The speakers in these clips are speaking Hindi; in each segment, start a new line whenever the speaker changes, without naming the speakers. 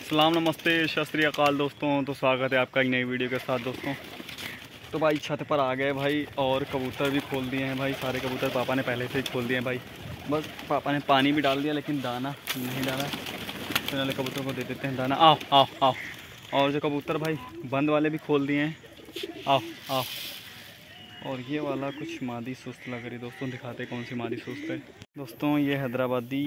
सलाम नमस्ते सत श्री अकाल दोस्तों। तो स्वागत है आपका एक नई वीडियो के साथ दोस्तों। तो भाई छत पर आ गए भाई और कबूतर भी खोल दिए हैं भाई। सारे कबूतर पापा ने पहले से ही खोल दिए हैं भाई। बस पापा ने पानी भी डाल दिया लेकिन दाना नहीं डाला। तो पहले कबूतर को दे देते हैं दाना। आओ आओ आओ। और जो कबूतर भाई बंद वाले भी खोल दिए हैं। आओ आओ। और ये वाला कुछ मादी सुस्त लग रही दोस्तों, दिखाते कौन सी मादी सुस्त है दोस्तों। ये हैदराबादी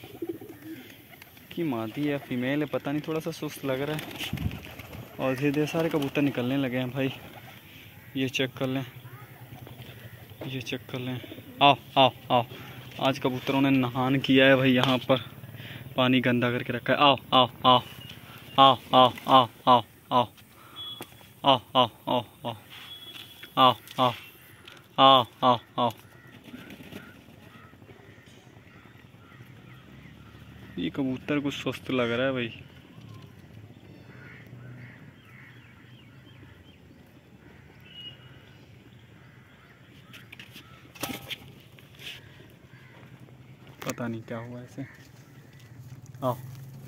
की मादी या फीमेल है पता नहीं, थोड़ा सा सुस्त लग रहा है। और धीरे धीरे सारे कबूतर निकलने लगे हैं भाई। ये चेक कर लें, ये चेक कर लें। आओ आओ आओ। आज कबूतरों ने नहान किया है भाई, यहाँ पर पानी गंदा करके रखा है। आओ आओ आओ आओ आओ आओ आओ आओ आओ आओ आओ आओ आओ आओ आओ आओ आओ। ये कबूतर कुछ सुस्त लग रहा है भाई। पता नहीं क्या हुआ ऐसे। आओ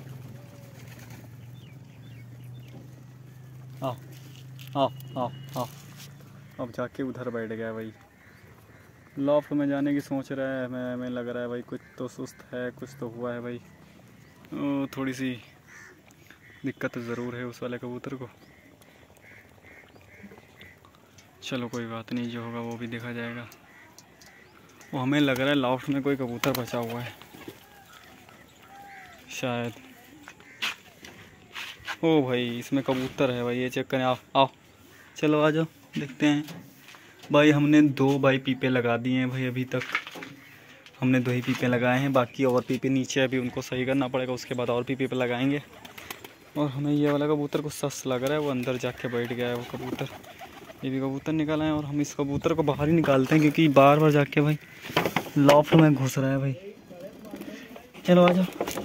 आओ आओ आओ आओ। अब जाके उधर बैठ गया भाई। लॉफ्ट में जाने की सोच रहा है। हमें लग रहा है भाई कुछ तो सुस्त है, कुछ तो हुआ है भाई। थोड़ी सी दिक्कत ज़रूर है उस वाले कबूतर को। चलो कोई बात नहीं, जो होगा वो भी देखा जाएगा। वो हमें लग रहा है लॉफ्ट में कोई कबूतर बचा हुआ है शायद। ओ भाई इसमें कबूतर है भाई, ये चेक करें। आओ आओ चलो आ जाओ देखते हैं भाई। हमने 2 भाई पीपे लगा दिए हैं भाई। अभी तक हमने 2 ही पीपे लगाए हैं, बाकी और पीपे नीचे अभी उनको सही करना पड़ेगा। उसके बाद और पीपे लगाएंगे। और हमें ये वाला कबूतर को सस लग रहा है, वो अंदर जाके बैठ गया है वो कबूतर। ये भी कबूतर निकाला है और हम इस कबूतर को बाहर ही निकालते हैं क्योंकि बार बार जाके भाई लॉफ्ट में घुस रहा है भाई। चलो आ जाओ।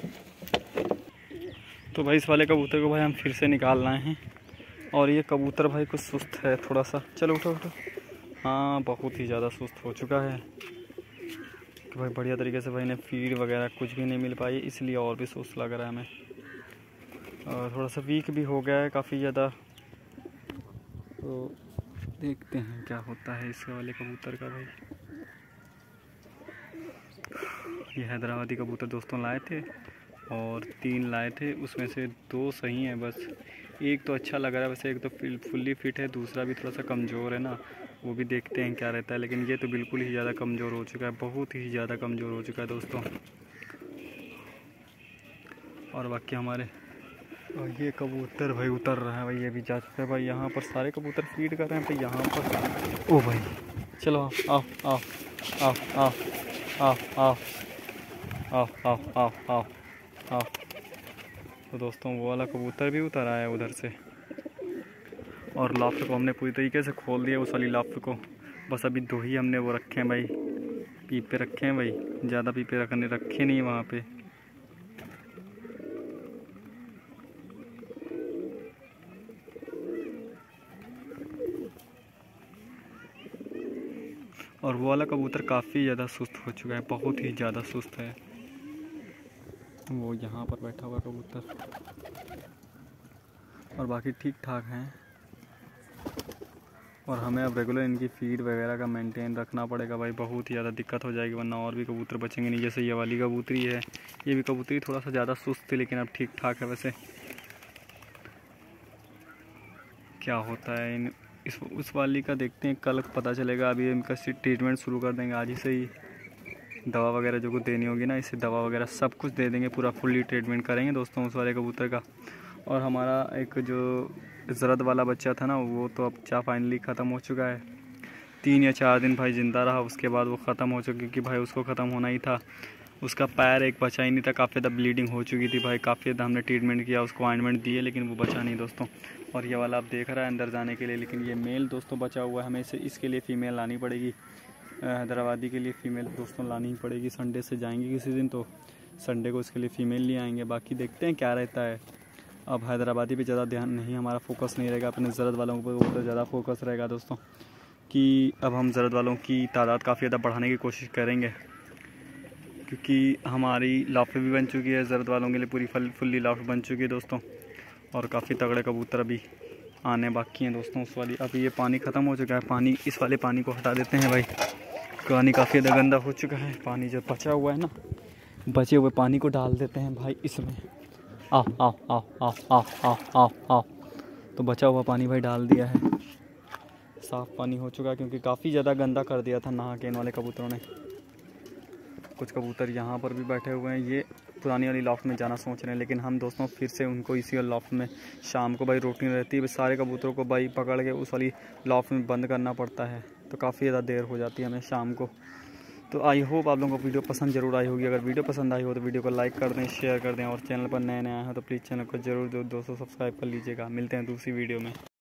तो भाई इस वाले कबूतर को भाई हम फिर से निकाल रहे हैं। और ये कबूतर भाई कुछ सुस्त है थोड़ा सा। चलो उठो उठो। हाँ बहुत ही ज़्यादा सुस्त हो चुका है कि भाई बढ़िया तरीके से भाई ने फीड वगैरह कुछ भी नहीं मिल पाई, इसलिए और भी सुस्त लग रहा है हमें। और थोड़ा सा वीक भी हो गया है काफ़ी ज़्यादा। तो देखते हैं क्या होता है इसके वाले कबूतर का भाई। ये हैदराबादी कबूतर दोस्तों लाए थे और 3 लाए थे, उसमें से 2 सही हैं बस। एक तो अच्छा लग रहा है वैसे, एक तो फुल्ली फिट है, दूसरा भी थोड़ा सा कमज़ोर है ना, वो भी देखते हैं क्या रहता है। लेकिन ये तो बिल्कुल ही ज़्यादा कमज़ोर हो चुका है, बहुत ही ज़्यादा कमज़ोर हो चुका है दोस्तों। और बाकी हमारे और ये कबूतर भाई उतर रहा है भाई। ये भी जा चुका है भाई। यहाँ पर सारे कबूतर फीड कर रहे हैं भाई यहाँ पर। ओ भाई चलो आओ आओ आओ आओ आओ आओ आओ आओ आओ आओ आओ। तो दोस्तों वो वाला कबूतर भी उतर आया है उधर से। और लाफ्ट को हमने पूरी तरीके से खोल दिया उस वाली लाफ्ट को। बस अभी 2 ही हमने वो रखे हैं भाई, पीपे रखे हैं भाई। ज़्यादा पीपे रखे नहीं वहाँ पे। और वो वाला कबूतर काफ़ी ज़्यादा सुस्त हो चुका है, बहुत ही ज़्यादा सुस्त है। वो यहाँ पर बैठा हुआ कबूतर। और बाकी ठीक ठाक हैं। और हमें अब रेगुलर इनकी फीड वगैरह का मेंटेन रखना पड़ेगा भाई। बहुत ही ज़्यादा दिक्कत हो जाएगी वरना और भी कबूतर बचेंगे नहीं। जैसे ये वाली कबूतरी है, ये भी कबूतरी थोड़ा सा ज़्यादा सुस्त थी लेकिन अब ठीक ठाक है। वैसे क्या होता है इन उस वाली का देखते हैं, कल पता चलेगा। अभी इनका ट्रीटमेंट शुरू कर देंगे आज ही से ही। दवा वगैरह जो कुछ देनी होगी ना, इससे दवा वगैरह सब कुछ दे देंगे, पूरा फुल्ली ट्रीटमेंट करेंगे दोस्तों उस वाले कबूतर का। और हमारा एक जो ज़रद वाला बच्चा था ना, वो तो अब फाइनली ख़त्म हो चुका है। 3 या 4 दिन भाई ज़िंदा रहा, उसके बाद वो ख़त्म हो चुका क्योंकि भाई उसको ख़त्म होना ही था। उसका पैर एक बचा ही नहीं था, काफ़ी ज़्यादा ब्लीडिंग हो चुकी थी भाई। काफ़ी ज़्यादा हमने ट्रीटमेंट किया, उसको ऑइंटमेंट दिए लेकिन वो बचा नहीं दोस्तों। और ये वाला आप देख रहा है अंदर जाने के लिए, लेकिन ये मेल दोस्तों बचा हुआ है। हमें इसके लिए फ़ीमेल लानी पड़ेगी। हैदराबादी के लिए फ़ीमेल दोस्तों लानी ही पड़ेगी। संडे से जाएंगे किसी दिन, तो संडे को इसके लिए फ़ीमेल ले आएंगे। बाकी देखते हैं क्या रहता है। अब हैदराबादी पे ज़्यादा ध्यान नहीं, हमारा फोकस नहीं रहेगा, अपने ज़रद वालों पर ज़्यादा फोकस रहेगा दोस्तों। कि अब हम ज़रद वालों की तादाद काफ़ी ज़्यादा बढ़ाने की कोशिश करेंगे। क्योंकि हमारी लाफ्ट भी बन चुकी है, जरद वालों के लिए पूरी फुल्ली लाफ्ट बन चुकी है दोस्तों। और काफ़ी तगड़े कबूतर अभी आने बाकी हैं दोस्तों उस वाली। अभी ये पानी ख़त्म हो चुका है, पानी इस वाले पानी को हटा देते हैं भाई। पानी काफ़ी ज़्यादा गंदा हो चुका है। पानी जो बचा हुआ है ना, बचे हुए पानी को डाल देते हैं भाई इसमें। आओ आओ आओ आओ आओ आओ आओ आओ। तो बचा हुआ पानी भाई डाल दिया है, साफ़ पानी हो चुका है, क्योंकि काफ़ी ज़्यादा गंदा कर दिया था नहा के इन वाले कबूतरों ने। कुछ कबूतर यहाँ पर भी बैठे हुए हैं, ये पुरानी वाली लॉफ्ट में जाना सोच रहे हैं, लेकिन हम दोस्तों फिर से उनको इसी वाली लॉफ्ट में शाम को भाई रूटीन रहती है, सारे कबूतरों को भाई पकड़ के उस वाली लॉफ्ट में बंद करना पड़ता है, तो काफ़ी ज़्यादा देर हो जाती है हमें शाम को। तो आई होप आप लोगों को वीडियो पसंद जरूर आई होगी। अगर वीडियो पसंद आई हो तो वीडियो को लाइक कर दें, शेयर कर दें, और चैनल पर नए आए हो तो प्लीज़ चैनल को जरूर दोस्तों सब्सक्राइब कर लीजिएगा। मिलते हैं दूसरी वीडियो में।